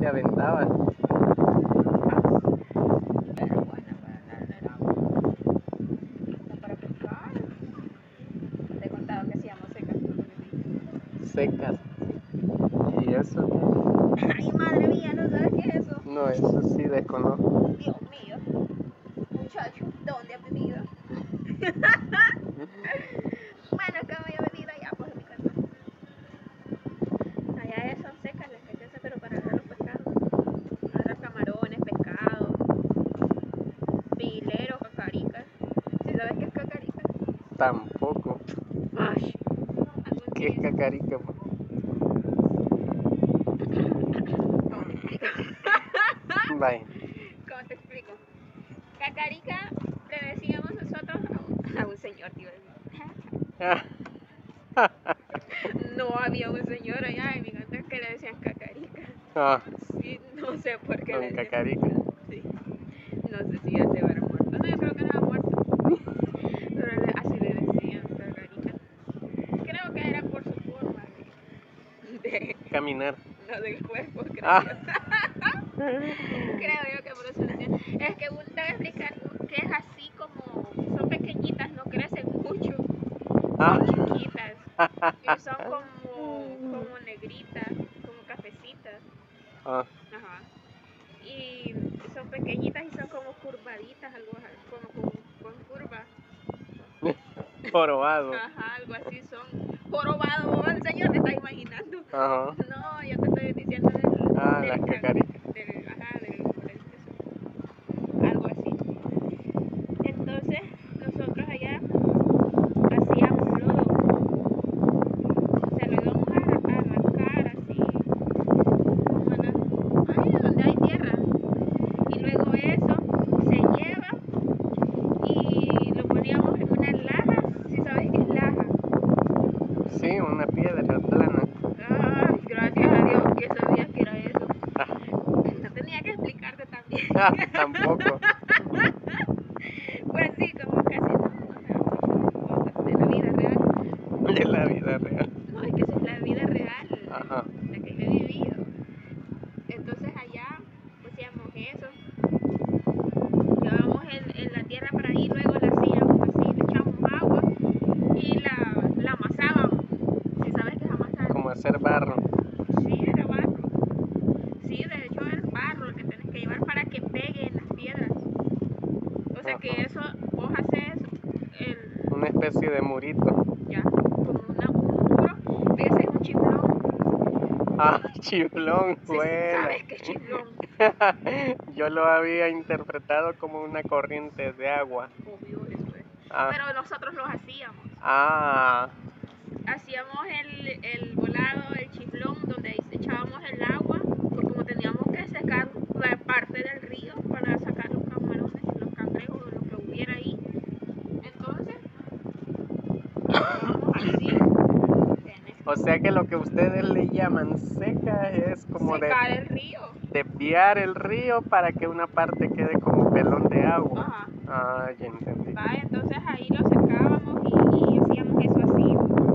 te aventabas. Era buena para andar en el agua. Como para pescar. Te he contado que hacíamos secas cuando viví. Secas. ¿Y eso qué? Ay, madre mía, ¿no sabes qué es eso? No, eso sí desconozco. Dios mío. Muchacho, ¿dónde has vivido? Bueno, es que me había venido allá, pues, en mi casa. Allá son secas las que se hacen, pero para agarrar los pescados. Agarrar camarones, pescados, fileros, cacaricas. ¿Sí sabes qué es cacarica? Tampoco. Ay, ¿Qué es cacarica? ¿cómo te explico? Vaya. ¿Cómo te explico? Cacarica le decíamos nosotros a un señor, tío. No había un señor allá en mi casa que le decían cacarica. Ah, Sí, no sé por qué con le decían. cacarica. Sí. No sé si ya se habrá muerto. No, yo creo que no ha muerto. Pero así le decían cacarica. Creo que era por su forma de Caminar. no del cuerpo, creo Ah. yo. Creo yo que por eso le decían. Es que te voy a explicar que es así como son pequeñitas, no crecen mucho. Son chiquitas y son como negritas, como cafecitas. Ah, Ajá. Y son pequeñitas y son como curvaditas, algo como con curva. jorobado. Ajá, algo así son. Jorobado, el señor te está imaginando. Ajá. No, yo te estoy diciendo Ah, del las cacaricas. ajá, algo así. Entonces, nosotros allá hacíamos lodo. Se lo íbamos a arrancar así, como ahí donde hay tierra. Y luego eso se lleva y lo poníamos en una laja. ¿Sí sabes qué es laja? Sí, una piedra plana. Ay, gracias a Dios que sabías que era eso. Ah, No tenía que explicarte también. tampoco. Pues sí, como casi no sé mucho de la vida real. De la vida real. No, es que esa es la vida real, Ajá. la que yo he vivido. Entonces allá hacíamos eso. Llevábamos en la tierra para ahí, luego la hacíamos así, le echábamos agua y la amasábamos. Si sabes qué es amasar. Como hacer barro. Sí, era barro. Sí, de hecho es barro el que tienes que llevar para que pegue en las piedras. O sea que Ajá. eso, vos haces Una especie de murito. ya, como un muro, ese es un chiflón. Ah, chiflón, Sí, buena. ¿sabes qué es chiflón? Yo lo había interpretado como una corriente de agua. Obvio, eso es. Ah, Pero nosotros los hacíamos. ah, Hacíamos el volado, el chiflón, donde echábamos el agua, porque como teníamos que sacar la parte del río para sacar los camarones y los cangrejos o lo que hubiera ahí. Entonces, hacíamos así. o sea que lo que ustedes le llaman seca es como Secar el río. desviar el río para que una parte quede como pelón de agua. Ajá. Ah, ya entendí. Va, entonces ahí lo secábamos y hacíamos eso así.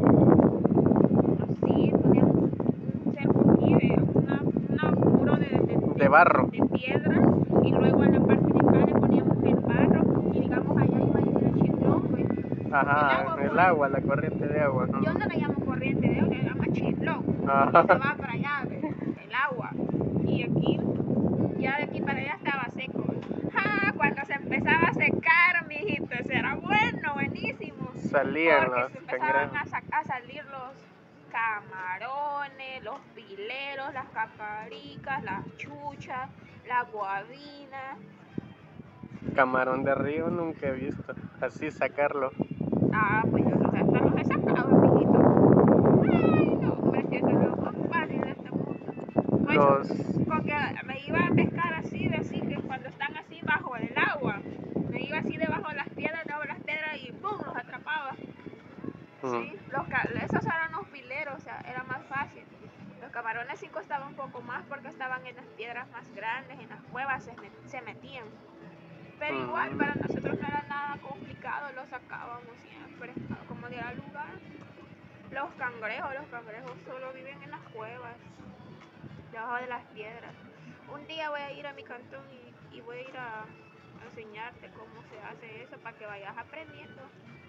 Así, poníamos un cerco aquí de un muro De barro. de piedra y luego en la parte de acá le poníamos el barro y digamos allá iba a ir el chiflón, pues. Ajá, el Pues, agua, la corriente de agua. yo no le llamo corriente de agua, le llamo chiflón, Ajá. que se va para allá, el agua. Y aquí, ya de aquí para allá estaba seco. Ah, cuando se empezaba a secar, mijito, eso era bueno, buenísimo. Salían Porque los se empezaban cangrejos. a salir los camarones, los fileros, las cacaricas, las chuchas, la guabina. Camarón de río nunca he visto. Así sacarlo. Ah, pues yo hasta los he sacado, amiguito. Ay, no, hombre, si eso es lo más fácil de este mundo. Pues, Los porque me iba a pescar así, de así, que cuando están así bajo el agua, me iba así debajo de las piedras y ¡pum! Los atrapaba. Sí, esos eran los fileros, o sea, era más fácil. Los camarones sí costaban un poco más porque estaban en las piedras más grandes, en las cuevas se metían. Pero igual para nosotros no era nada complicado, lo sacábamos siempre, como diera lugar. Los cangrejos solo viven en las cuevas, debajo de las piedras. un día voy a ir a mi cantón y voy a ir a enseñarte cómo se hace eso para que vayas aprendiendo.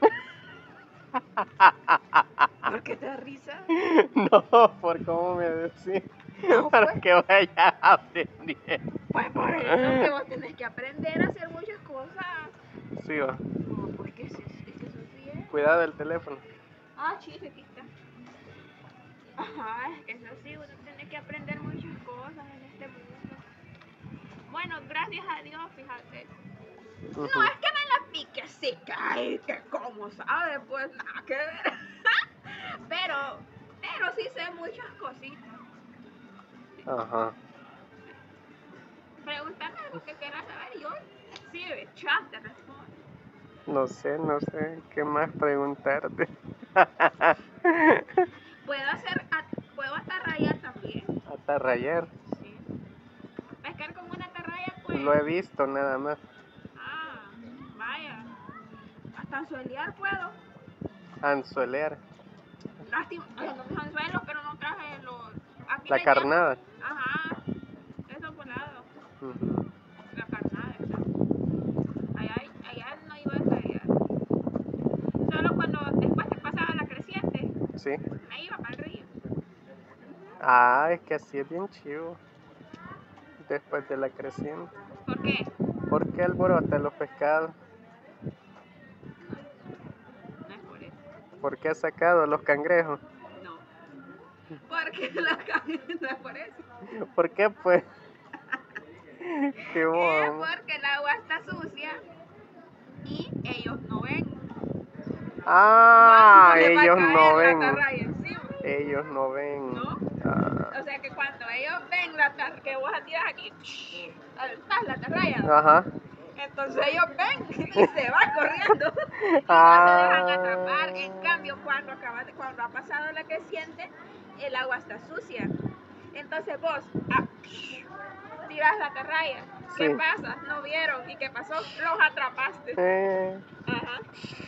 ¿Por qué te da risa? No, por cómo me decís. No, Para pues. que vayas aprendiendo. Pues por eso que vos tenés que aprender a hacer muchas cosas. Sí, va. No, pues que es que eso sí es. Cuidado el teléfono. Ah, chis, aquí está. Ajá, es que eso sí, uno tiene que aprender muchas cosas en este mundo. Bueno, gracias a Dios, fíjate. No, es que me la pique seca, ay, que como sabe, pues nada que ver. pero sí sé muchas cositas. Ajá. Pregúntame lo que quieras saber, yo sí, de chat te respondo. No sé qué más preguntarte. Puedo atarrayar también. Atarrayar. Sí. Pescar con una atarraya, pues. Lo he visto nada más. Ah, vaya. Hasta anzuelear puedo. Anzuelear. Lástima, no mis anzuelos, pero no traje los. Aquí La le llaman. carnada. Ajá, eso por lado. Ujú. La carnada, está. Allá no iba a ensayar. Solo cuando después que pasaba la creciente, Sí. me iba para el río. Ah, es que así es bien chivo. Después de la creciente. ¿Por qué? ¿Por qué alborota los pescados? No es por eso. ¿Por qué ha sacado los cangrejos? No. Porque la no es por eso. ¿Por qué pues? Qué Es bon. porque el agua está sucia y ellos no ven. Ah, Cuando le va a ellos caer no la ven. atarraya encima. Ellos no ven. ¿No? Ah. O sea que cuando ellos ven la atarraya, que vos tiras aquí, aventás la atarraya. Ajá. Entonces ellos ven y se van corriendo. Y no se dejan atrapar. En cambio, cuando ha pasado la creciente, el agua está sucia. Entonces vos tiras la atarraya. ¿Qué Sí. pasa? No vieron. ¿Y qué pasó? Los atrapaste. Ajá.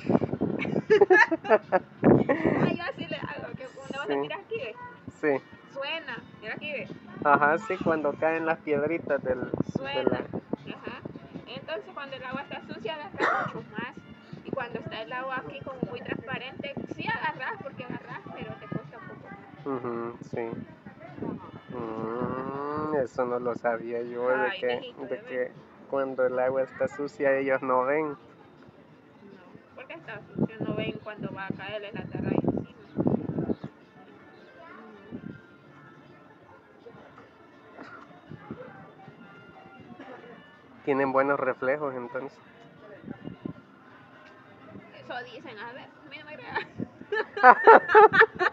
Ah, yo así le hago. Que cuando vas a tirar aquí, ¿ves? Sí. Suena. Mira aquí, ¿ves? Ajá, sí, cuando caen las piedritas Suena. Ajá. Entonces cuando el agua está sucia agarras mucho más. Y cuando está el agua aquí como muy transparente, sí agarras porque agarras, pero te cuesta un poco más. Ujú, sí. Eso no lo sabía yo, Ay, mijito, de que cuando el agua está sucia ellos no ven. No, porque está sucio, no ven cuando va a caerles la atarraya encima. Tienen buenos reflejos entonces. Eso dicen, a ver, a mí no me creas.